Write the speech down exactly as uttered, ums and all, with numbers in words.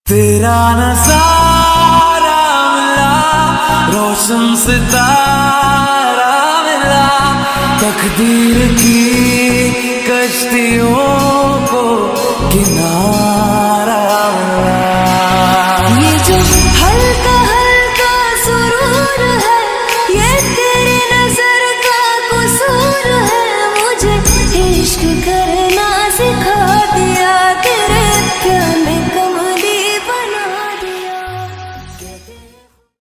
तेरा नजारा मिला, रोशन सितारा मिला, तकदीर की कश्तियों को किनारा मिला। ये जो